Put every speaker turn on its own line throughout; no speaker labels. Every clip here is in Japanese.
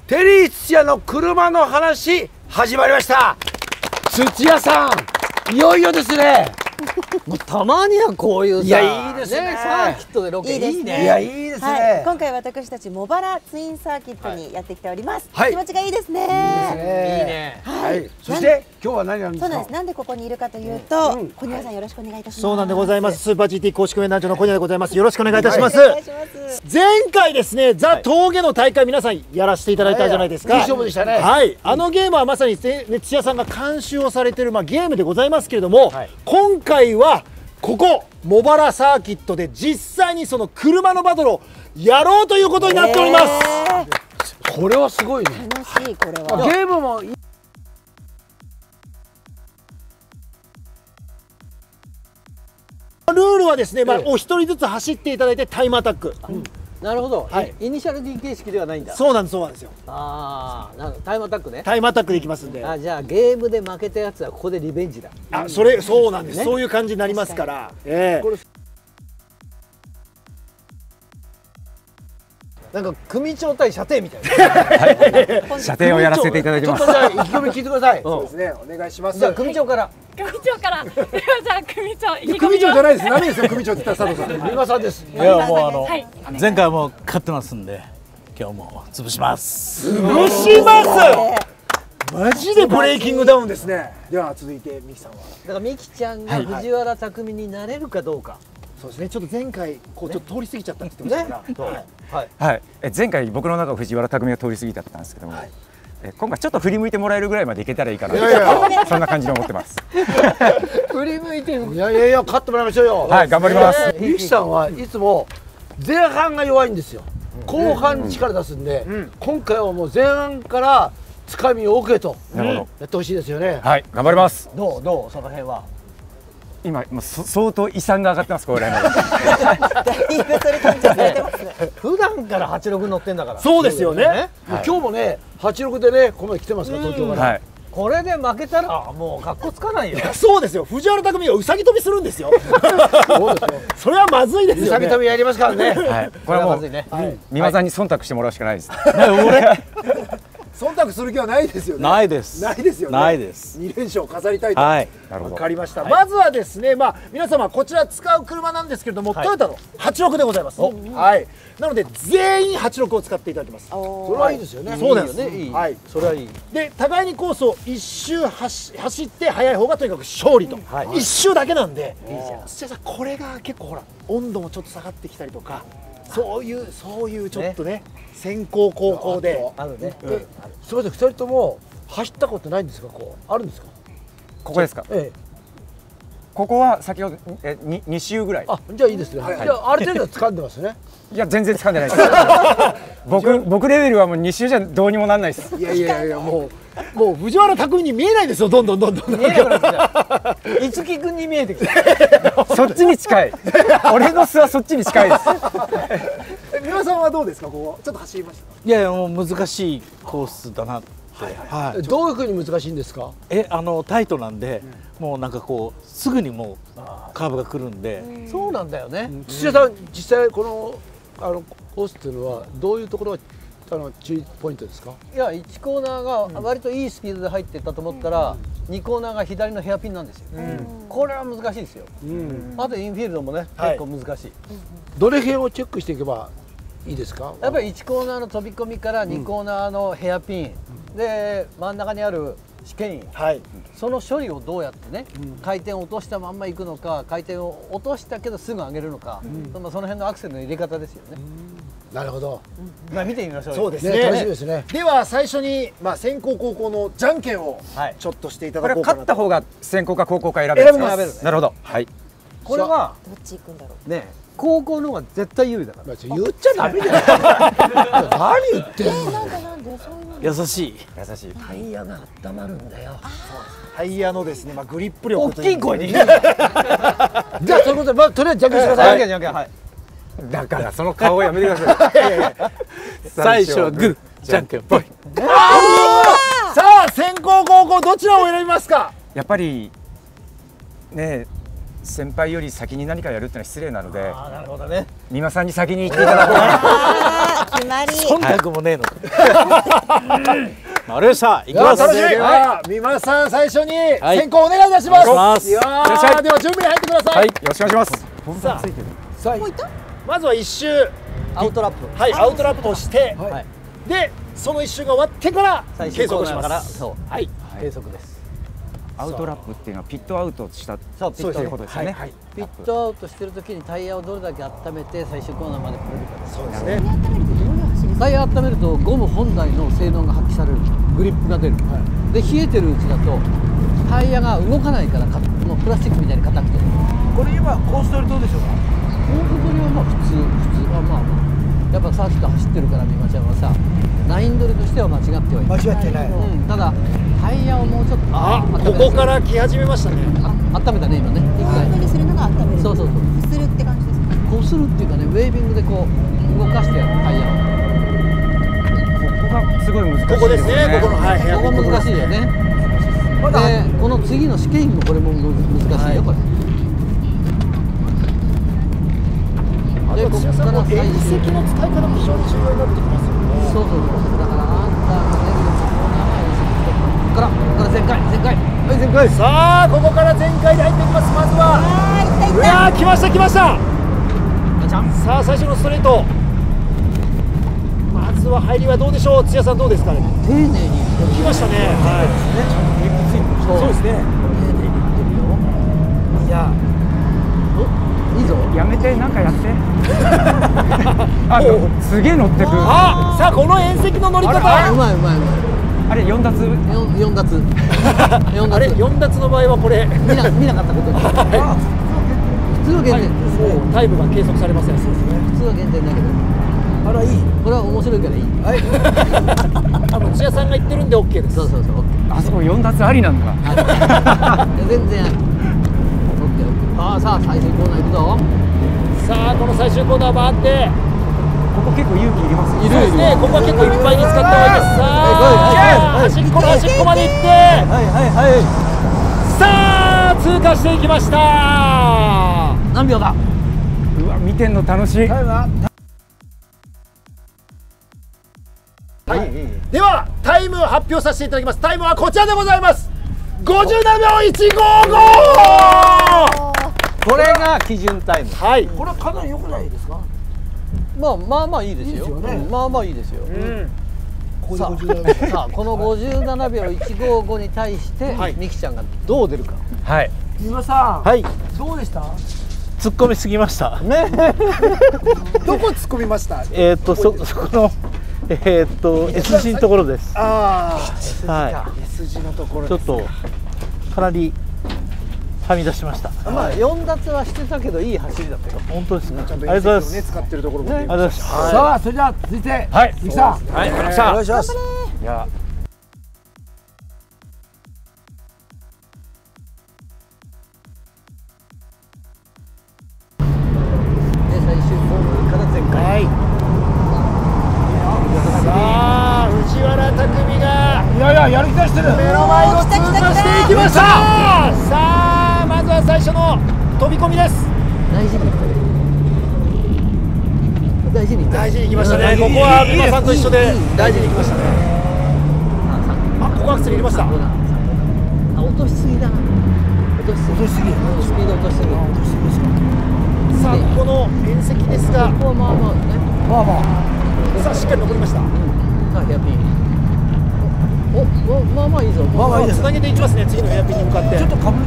テリー土屋の車の話始まりました。土屋さん、いよいよですね。
もうたまにはこういうさ、
いやいいですね。
サーキットでロケいいね。
いやいいですね。
今回私たち茂原ツインサーキットにやってきております。
はい、
気持ちがいいですね。
いい
ね。
はい。そして今日は何なんですか。
そうなんです。なんでここにいるかというと、小庭さんよろしくお願いいたします。
そうなんでございます。スーパー GT 公式応援団長の小庭でございます。よろしくお願いいたします。前回ですね、ザ峠の大会皆さんやらせていただいたじゃないですか。
いい勝負でしたね。
はい。あのゲームはまさに土屋さんが監修をされているゲームでございますけれども、今回はここ茂原サーキットで実際にその車のバトルをやろうということになっております。
これはすごいね。
楽しい。これは
ゲームもル
ールはですね、お一人ずつ走っていただいてタイムアタック。
なるほど。イニシャル D 形式ではないんだ。
そうなんです、そうなんですよ。
ああ、タイムアタックね。
タイムアタックでいきますんで。
じゃあゲームで負けたやつはここでリベンジだ。
そうなんです。そういう感じになりますから。
なんか組長対射程みたい
な。射程をやらせていただきます。
ちょっとじゃあ意気込み聞いてください。
そうですね。お願いします。
じゃあ組長から。
組長から。ではじゃあ組長。
組長じゃないです。何ですか組長って言ったら佐藤さん。
三輪さんです。
いやもう前回も勝ってますんで今日も潰します。
潰します。マジでブレイキングダウンですね。では続いてミキさんは。
だからミキちゃんが藤原匠になれるかどうか。
そうですね。ちょっと前回こうちょっと通り過ぎちゃったって言ってましたから。
はい。前回僕の中を藤原匠が通り過ぎちゃったんですけども、今回ちょっと振り向いてもらえるぐらいまでいけたらいいかな。そんな感じで思ってます。
振り向いて。
いやいやいや、勝ってもらいましょうよ。
はい、頑張ります。
ミキさんはいつも前半が弱いんですよ。後半に力出すんで、今回はもう前半からつかみを受けとやってほしいですよね。
はい、頑張ります。
どうその辺は。
今相当遺産が上がってます。これね。
普段から86乗ってんだから。
そうですよね。
今日もね86でねここまで来てますから東京から。
これで負けたらもう格好つかないよ。
そうですよ。藤原匠がうさぎ跳びするんですよ。それはまずいですよ。
うさぎ跳びやりますからね。
これはもう三輪さんに忖度してもらうしかないです。
忖度する気はないですよね。
ないです。
ないですよね。
ないです。
2連勝を飾りたいと。
はい。
わかりました。まずはですね、皆様こちら使う車なんですけれども、トヨタの86でございます。はい。なので全員86を使っていただきます。
それはいいですよね。
そうなんです
ね。はい。それはいい。
で互いにコースを一周走って速い方がとにかく勝利と。一周だけなんで。土屋さんこれが結構ほら温度もちょっと下がってきたりとか。そういうちょっとね先行後攻で
あるね。すみません、2人とも走ったことないんですか。こうあるんですか。
ここですか。ここは先ほど2周ぐらい。
じゃあいいですね。じゃあある程度掴んでますね。
いや全然掴んでないです。僕レベルはもう2周じゃどうにもなんないです。
いやもう藤原匠に見えないですよ。どんどん。
見えなくなってきた。五木君に見えてきた。
そっちに近い。俺の巣はそっちに近いです。
三輪さんはどうですか。ここちょっと走りました。
いやもう難しいコースだなって。
どういうふうに難しいんですか。
タイトなんで、もうなんかこうすぐにもうカーブが来るんで。
そうなんだよね。
土屋さん実際このコースっていうのはどういうところが注意ポイントですか。
いや1コーナーが割といいスピードで入っていったと思ったら、2コーナーが左のヘアピンなんですよ。これは難しいですよ。あとインフィールドもね結構難しい。
どれ辺をチェックしていけばいいですか。
やっぱり1コーナーの飛び込みから2コーナーのヘアピンで真ん中にある試験員、その処理をどうやってね、回転を落としたまんま行くのか、回転を落としたけどすぐ上げるのか、その辺のアクセルの入れ方ですよね。
なるほど。
見てみましょう。
そうですね。楽しみですね。では最初に先攻後攻のじゃんけんをちょっとしていただこうかなと。
これ勝った方が先攻か後攻か選べるんですか。なるほど。はい。
これは
どっち行くんだろう。
ね、高校の方が絶対有利だから。
言っちゃダメだよ。何言ってんの。
なんでそういうの。
優しい。
タイヤが温まるんだよ。
タイヤのですね、グリップ力。
大きい声で言う。
じゃあそういうことでとりあえずじゃんけんしてください。
じゃんけんはい。
だからその顔をやめてください。
最初はグー、じゃんけんぽい。
さあ先攻後攻どちらを選びますか。
やっぱりね先輩より先に何かやるってのは失礼なので、
なるほどね。
美馬さんに先に行っていただこう。
決まり。
忖度もねえのか。あれさ、行きます。
楽しみ。美馬さん最初に先行お願いいたします。いやー、では準備に入ってください。
よろしくお願いします。
さあ、まずは一周
アウトラップ。
はい、アウトラップをして、でその一周が終わってから計測します。
そう。はい。計測です。
アウトラップっていうのはピットアウトした
そうピット
ということですよね。
ピットアウトしてる時にタイヤをどれだけ温めて最終コーナーまで来れるかです。
そうですね。
タイヤ温めるとゴム本来の性能が発揮される。グリップが出る。で冷えてるうちだとタイヤが動かないからもうプラスチックみたいに硬くて。
これ今コース取りどうでしょうか。
コース取りはまあ普通はまあやっぱサーキット走ってるから美馬ちゃんはさライン取りとしては間違ってはいない。
間違ってない。
ただタイヤをもうちょっと
ここから来始めましたね。
温めたね今ね。一回
にするのが温める。
そうそうそう。
こするって感じですか。
こするっていうかねウェービングでこう動かしてやるタイヤを。
ここがすごい難しいですね。
ここですね。ここの
ここ難しいよね。でこの次の試験もこれも難しいよこれ。でここから
遠石の使い方も非常に重要になってきますよね。
そうだからあんたがねここから全開はい全開。
さあここから全開で入っていきます。まずはうわー来ましたさあ最初のストレート、まずは入りはどうでしょう。土屋さんどうですかね。
丁寧に
来ましたね。そうですね。いや
いいぞ。
やめてなんかやって。すげえ乗ってく。
さあこの縁石の乗り方。
うまい。
あれ4脱。
4脱。
あれ4脱の場合はこれ
見なかったことに。普通は減点。
タイムが計測されません。
普通は減点だけど。
あらいい。
これは面白いからいい。
土屋さんが言ってるんで OK です。
そう。
あそこ4脱ありなんだ。
全然ある。さあ最終コーナー行くぞ。
さあこの最終コーナー回って、
ここ結構勇気いりますね。
そうですね。ここは結構いっぱいに使った方がいいです。さあ端っこの端っこまで行って、さあ通過していきました。
何秒だ。
うわ見てんの楽しい。
ではタイムを発表させていただきます。タイムはこちらでございます。57秒155。
これが基準タイム。
はい。
これはかなり良くないですか。
まあいいですよ。まあいいですよ。さあこの57秒155に対してミキちゃんがどう出るか。
はい。
美馬さん。
はい。
どうでした。
突っ込みすぎました。
ね。
どこ突っ込みました。
そこのS 字のところです。
はい。
S 字のところ。ちょっとかなりはみ出しました。
まあ4脱はしてたけどいい走りだったよ。
本当ですね。
ちゃんと S 字をね使ってるところも。ありがとうございます。
さあそれじゃあ続いてミキさん。
はい。
お願いします。
いや。
最終コーナーから全開。
はい。さあ藤原匠が
やる気出してる。
目の前を通過していきました。さあまずは最初の飛び込みです。
大事に
行きましたね。ここは美馬さんと一緒で大事に行きましたね。ここアクセル入れました。
落としすぎだな。落としすぎ。スピード落としすぎ。
さあここの縁石ですが、
ここはまあね。
さあしっかり残りました。
さあヘアピン。まあいいぞ。
いいです。つなげていきますね。次のヘアピンに向かって。ちょっとかぶ。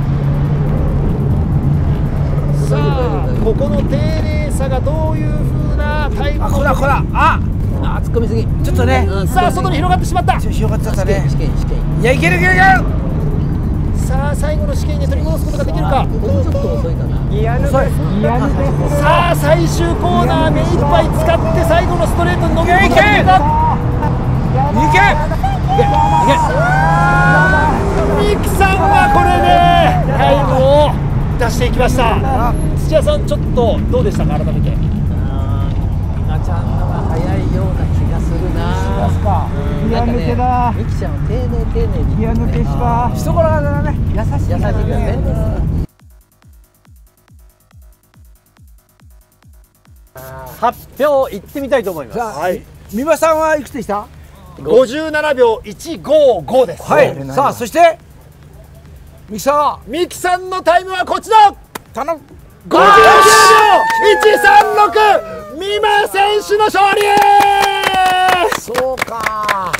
さあここの丁寧さがどういう風なタイム。
こら
突っ込みすぎ。
ちょっとね。
さあ外に広がってしまった。
広がっちゃったね。
試験。
いやいける。
さあ最後の試験に取り戻すことができるか。
もうちょっと遅いかな。
さあ最終コーナー目いっぱい使って最後のストレートに伸びることができるか。ミキさんはこれでタイムを出していきました。土屋さんちょっとどうでしたか。改めて。
美馬ちゃんのが早いような気がするな。なんかね、ミキちゃんは丁寧に。
人柄がね優しいからね。
発表いってみたいと思います。
さあ、三輪さんはいくつでした？
57秒155です。
はい。さあ、そしてミキさんは
ミキさんのタイムはこちら。
頼む。
59秒136、三輪選手の勝利。
そうか。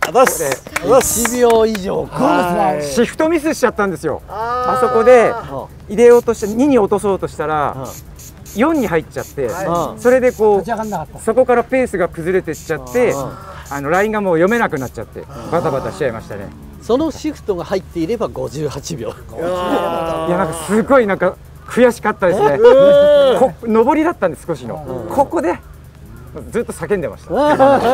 1秒以上
シフトミスしちゃったんですよ。あそこで入れようとして2に落とそうとしたら4に入っちゃって、それでこうそこからペースが崩れてっちゃって、ラインがもう読めなくなっちゃってバタバタしちゃいましたね。
そのシフトが入っていれば58秒。
いや、なんかすごいなんか悔しかったですね。上りだったんで少しの、ここでずっと叫んでました。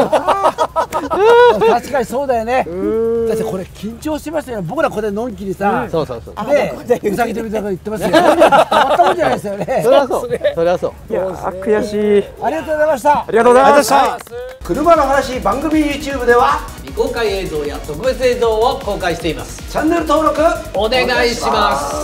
確かにそうだよね。だってこれ緊張してましたよ。僕らここでのんきにさ、
そうそうそう。
でうさぎ跳びとか言ってますよ。たまったもんじゃないですよね。
それはそう。それはそう。
いや悔しい。
ありがとうございました。
ありがとうございました。
車の話番組 YouTube では
未公開映像や特別映像を公開しています。
チャンネル登録
お願いします。